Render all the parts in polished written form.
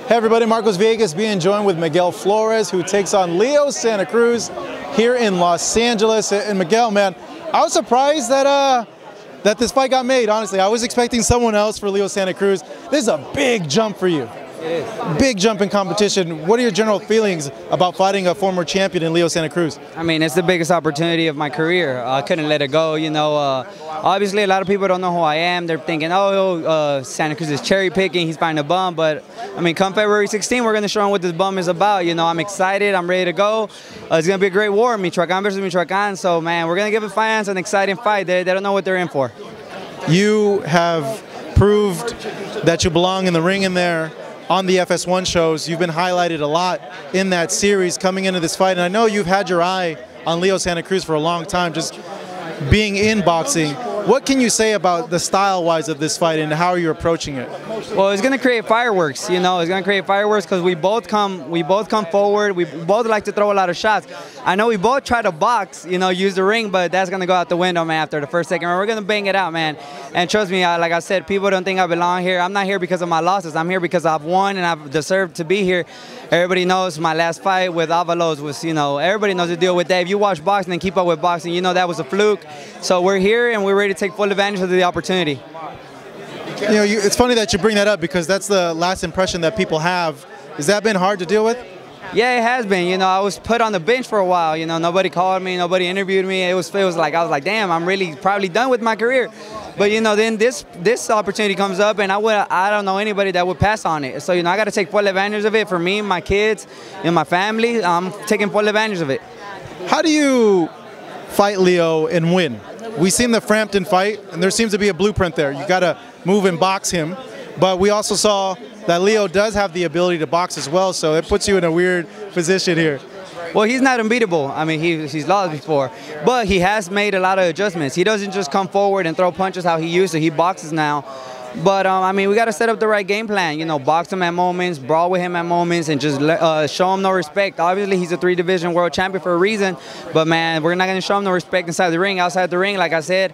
Hey everybody, Marcos Villegas being joined with Miguel Flores, who takes on Leo Santa Cruz here in Los Angeles. And Miguel, man, I was surprised that this fight got made, honestly. I was expecting someone else for Leo Santa Cruz. This is a big jump for you. It is. Big jump in competition. What are your general feelings about fighting a former champion in Leo Santa Cruz? I mean, it's the biggest opportunity of my career. I couldn't let it go, you know. Obviously, a lot of people don't know who I am. They're thinking, Santa Cruz is cherry picking, he's fighting a bum. But, I mean, come February 16, we're going to show him what this bum is about. You know, I'm excited. I'm ready to go. It's going to be a great war, Michoacan versus Michoacan. So, man, we're going to give the fans an exciting fight. They don't know what they're in for. You have proved that you belong in the ring in there on the FS1 shows. You've been highlighted a lot in that series coming into this fight, and I know you've had your eye on Leo Santa Cruz for a long time, just being in boxing. What can you say about the style-wise of this fight and how you're approaching it? Well, it's going to create fireworks, you know. It's going to create fireworks because we both come forward. We both like to throw a lot of shots. I know we both try to box, you know, use the ring, but that's going to go out the window, man, after the first second round. We're going to bang it out, man. And trust me, like I said, people don't think I belong here. I'm not here because of my losses. I'm here because I've won and I've deserved to be here. Everybody knows my last fight with Avalos was, you know, everybody knows the deal with that. If you watch boxing and keep up with boxing, you know that was a fluke. So we're here and we're ready to take full advantage of the opportunity. You know, it's funny that you bring that up because that's the last impression that people have. Has that been hard to deal with? Yeah, it has been. You know, I was put on the bench for a while. You know, nobody called me, nobody interviewed me. It was like I was like, damn, I'm really probably done with my career. But you know, then this opportunity comes up, and I don't know anybody that would pass on it. So you know, I got to take full advantage of it for me, my kids, and my family. I'm taking full advantage of it. How do you fight Leo and win? We seen the Frampton fight, and there seems to be a blueprint there. You got to move and box him. But we also saw that Leo does have the ability to box as well, so it puts you in a weird position here. Well, he's not unbeatable. I mean, he's lost before, but he has made a lot of adjustments. He doesn't just come forward and throw punches how he used to. He boxes now. But, I mean, we got to set up the right game plan. You know, box him at moments, brawl with him at moments, and just show him no respect. Obviously, he's a three-division world champion for a reason. But, man, we're not going to show him no respect inside the ring. Outside the ring, like I said,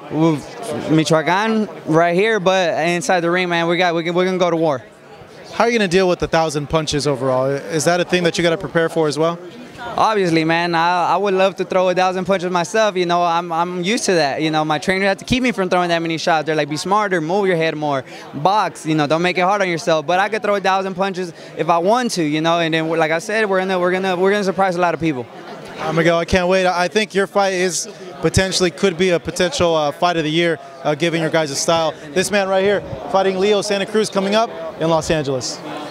Michoacan right here. But inside the ring, man, we're going to go to war. How are you going to deal with the 1,000 punches overall? Is that a thing that you got to prepare for as well? Obviously, man, I would love to throw 1,000 punches myself. You know, I'm used to that. You know, my trainer had to keep me from throwing that many shots. They're like, be smarter, move your head more, box. You know, don't make it hard on yourself. But I could throw 1,000 punches if I want to. You know, and then like I said, we're gonna surprise a lot of people. Miguel, I can't wait. I think your fight could be a potential fight of the year, given your guys' style. This man right here fighting Leo Santa Cruz coming up in Los Angeles.